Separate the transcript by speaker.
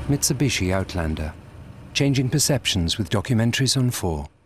Speaker 1: Mitsubishi Outlander. Changing perceptions with documentaries on 4.